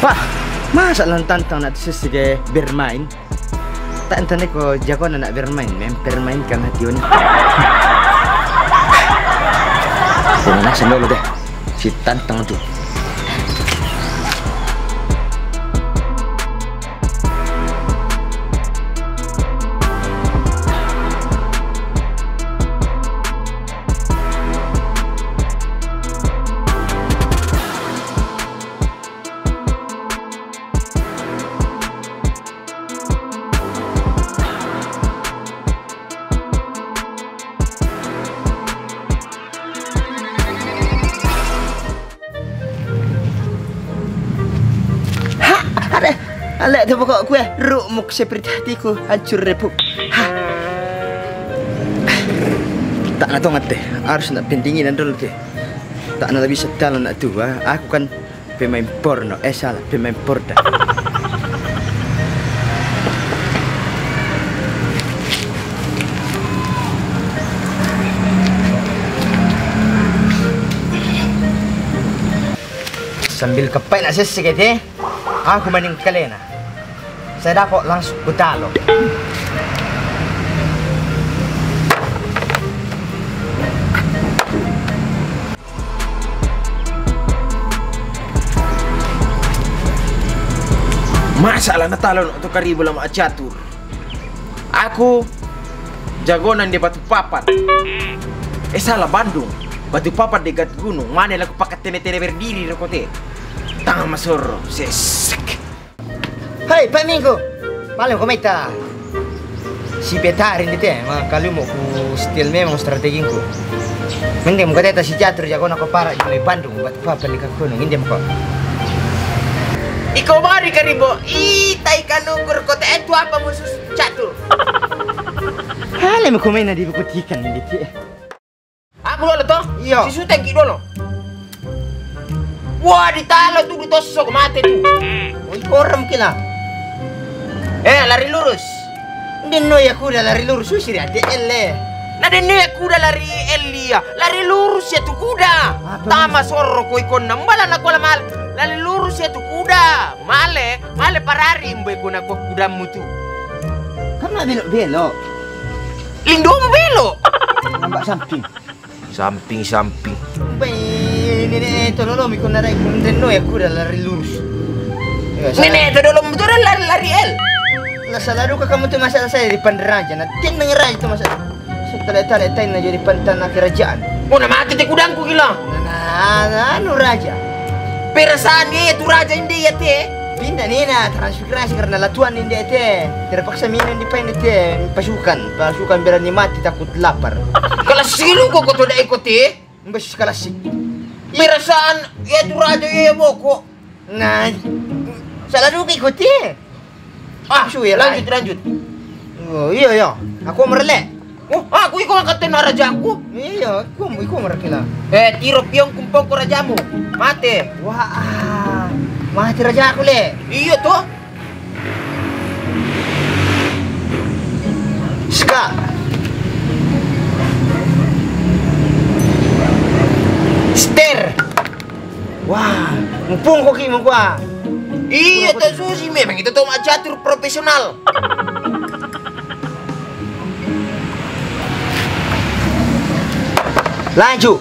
Pak, masa lang tantang natin sige bermain? Tantan ko jago na bermain, bermain kan hati yun. Kung nasa lolo deh, si tantang tuh. Alek tu pokok kue rumuk seperti hatiku hancur repuk. Tak nak tongat teh, harus nak pendingin dulu teh. Tak nak bisa talon nak tua. Aku kan pemain porno, salah pemain porda. Sambil kepai nak sesek teh, aku maning kalena. Saya dapat langsung kutalo. Masalah na talon untuk karibu lama catur. Aku jagonan di Batu Papat. Salah Bandung. Batu Papat dekat gunung. Mana laku pakai tene-tene berdiri rekote. Tangan masur sesek. Hai Pak Minggu, malam kometa. Si Betarin itu kalau mau ku stil memang strateginku. Mending muka teta si catur jago nak para di Bandung buat apa balik ke gunung ini muka. Ikaw mari karibo, itay kanugur kota itu apa musuh catur? Hale mo kumain na di bukutikan hindi ti. Aku dulu toh? Iya. Si Suteng dulu. Wah ditalo tuh ditosok mati tuh. Oh koram kila. Lari lurus. Dino ya kuda lari lurus usir ya DL. Nah dino ya kuda lari Elia. Lari lurus ya tuh kuda. Tama sorro ko ikon nambala na ko mal. Lari lurus ya tuh kuda. Male parari mbe ko na ko kuda mutu. Kamu belok. Lindo mo belok. Nampak samping. Ini tolong mi kon narai kon dino ya kuda lari lurus. Nenek tolong betul lari L. Selalu kamu tuh masalah saya di panderaja. Nanti mengerai itu masalah. Setelah na jadi pantana kerajaan. Oh nama mati te kudangku gila. Nah, raja. Perasaan dia itu raja ini ya teh. Pindah nih transmigrasi karena latuan ini teh. Terpaksa minum di pain teh pasukan berani mati takut lapar. Kalau silu kok tuh dah ikut teh. Mbak kelas sih. Perasaan ya itu raja ya boko. Nah, selalu ikut teh. Lanjut. Oh iya. Aku merelek. Oh, aku ikut angkatan rajaku. Iya, aku merekila. Tiro piong kumpong ko rajamu. Mati. Wah, mati rajaku le. Iya toh. Ska. Ster. Wah, mumpung ko kimo gua. Iya, tak susi memang itu tuh catur profesional. Laju.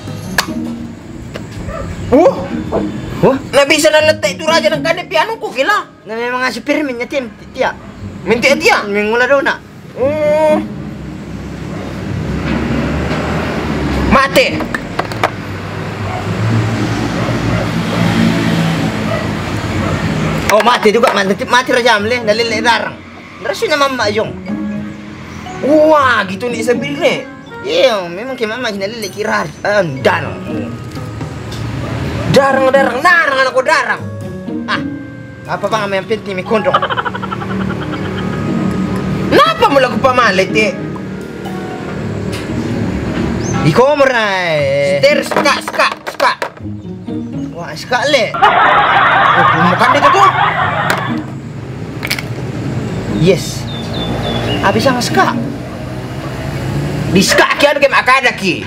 Nah bisa naletak itu raja dan kade piano ku gila. Nah memang ngasih pirminnya tim dia. Minta dia. Mengula dona. Mati. Oh mati juga mati raja amle nalilek darang. Rasu na mama yung. Wah gitu nih sambil nih. Iya memang kayak mama nalilek kirar. Darang aku darang. Apa bang yang penting mi kondok. Napa mo lagu pamalit eh? Ikaw mo ray. Ster ska. Wah ska le. Bukan itu tuh. Yes. Abis ang ska. Di ska kian kayak makada ki.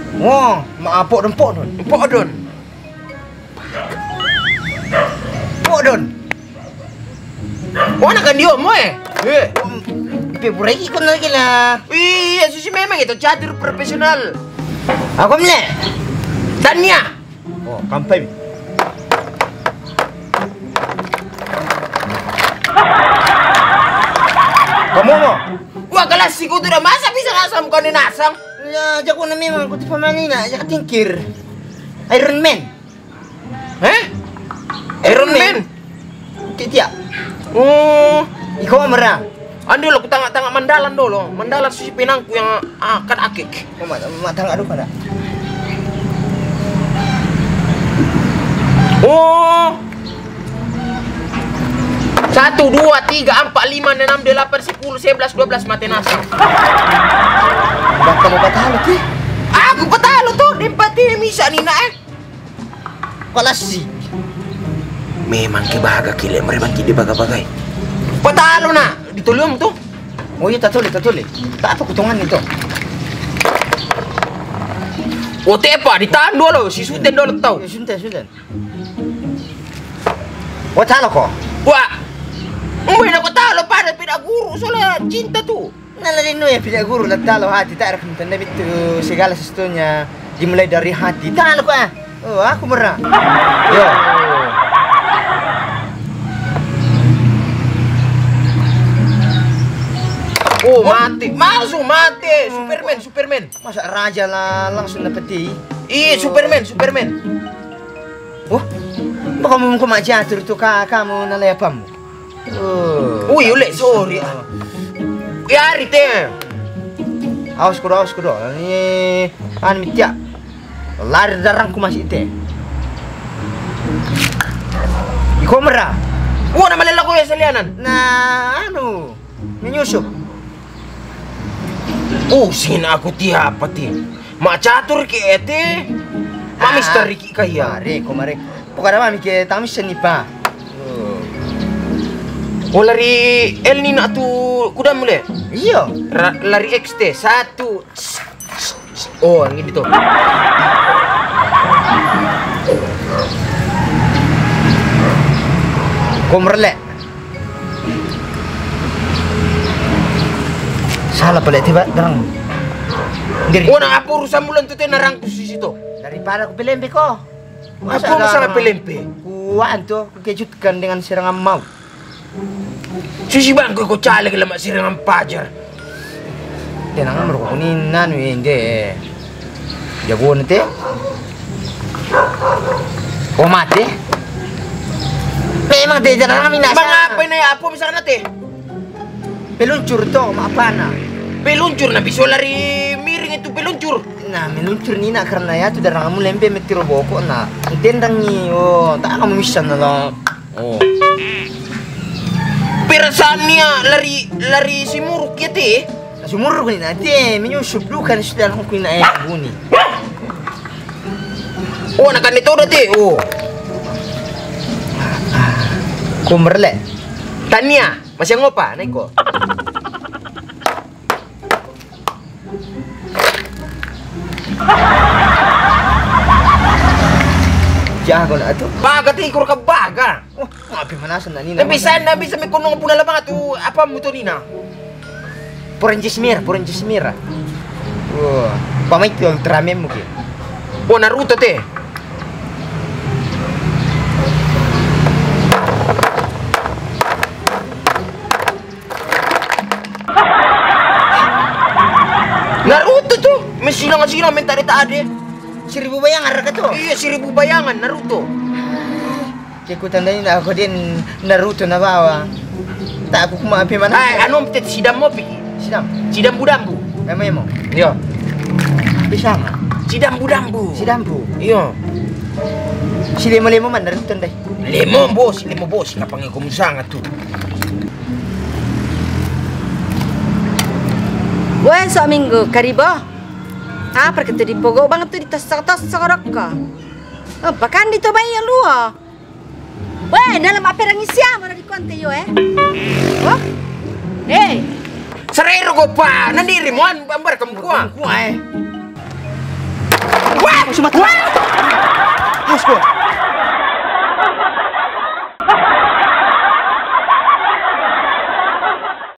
Wah, maapok don. mo don. Oh, kan dia mo eh. Pepureki ko na kila. Iya, susi memang itu catur profesional. Ako mle. Tanya. Oh, kampai. Kamu mo? Wah, kelas sih tuh udah masa bisa ngasam kau nasam? Ya, jago na memang ko ti pamanina, jago tingkir. Iron Man. Hah? Iron Man? Titia. Oh, Ikaw marang. andi lo tengah-tengah mandalan dulu. Mandalan susi pinangku yang akan akik. Oh, matang aduh kada. Oh. 1, 2, 3, 4, 5, 6, 8, 10, 11, 12 mati nasam. Baka mo patalo ti. Aku patalo tuh, di pati misa ni na eh. Palasi. Memang kebaga kile, memang kide baga-bagay. Patalo na, ditulong tuh. Oh, iya tatuli. Tak apa kutungan itu. O tepa, ditahan dulu, si Suten dulu tau. Ya, sundan. Oh, talo ko. Wah, umay na ko talo para pinaguro soalnya cinta tuh. Nalarin no ya tidak guru talo hati tak rekam tanda itu segala sesuatunya dimulai dari hati. Talo ko ah. Oh, aku merah. Yo. Oh, mati. Masuk mati. Superman. Masa raja lah langsung dapeti. Iya, Superman. Oh, baka mo ko majatur to kamu nalayapam mo. Oh. Uy, uli, sorry. Yari te. Awas ko. Ini mitya. Lari darang ko masih ite. Ikaw mara. Wah, na malala ko yung salianan. Na ano? Minyusup. Oh, sina ako tiapa ti. Macatur ki ete. Mamister Ricky kaya. Mare. Pokoknya mami ke tamis ni pa. Oh, lari El Nino tu kuda mule. Iya. Lari XT 1. Oh, yang ini tuh. Komerle. Salah pala tiba darang. Diri. Oh, na apa urusan mulan tuh narangkus di situ. Daripada aku pelempe ko. Apa masalah pelempe? Kuan tuh kejutkan dengan serangan mau. Susi bang ko caleg lemak sirangan pajar. Yan ang amro ko kunin hindi. Jago nanti. O mati. Memang dia jangan kami nasa. Bang apa na ya? Apa bisa nate? Peluncur to, maapana. Peluncur na bisa lari miring itu peluncur. Nah, meluncur ni nak karena ya tu darang kamu lempe metiro boko na. Tendang ni, oh, tak kamu misan na lang. Oh. Perasaannya lari si muruk ya teh. Sumurro ko ni natin, minyusup kan sudah lang ko na buni. Oh, nakan itu udah teh. Oh. Kumerle. Tania, masih ngopa naik ko. Jago na ato. Baga teh ikor ka baga. Oh, mapi manasan na ni. Na bisa may kunong puna lamang atu apa mo to nina. Puranjismir. Oh, pamay ko Ultraman mo ki. Oh, Naruto teh. Naruto tuh, mesilang minta ade. 1000 bayangan ka to. Iya, 1000 bayangan Naruto. Kaya ko tandayin na ako din Naruto na bawa. Tak ako kumapi man. Ay, ano mtet sidam mo pi? Sidam budambu. Memang mo. Iya. Bisa nga. Sidam budambu. Sidambu. Iya. Si lemo man Naruto nday. Lemo bos, kapang kumusanga tuh. Buen minggu, karibo. Ah, perché di pogo banget tuh di tas-tas ka. Oh, pakan dito ba yung luho? Weh, dalam apa yang siamo di konte yo Oh? Hey. Serero ko pa, nandiri mo an ambar Kuai. Wah, Sumat. Haus ko.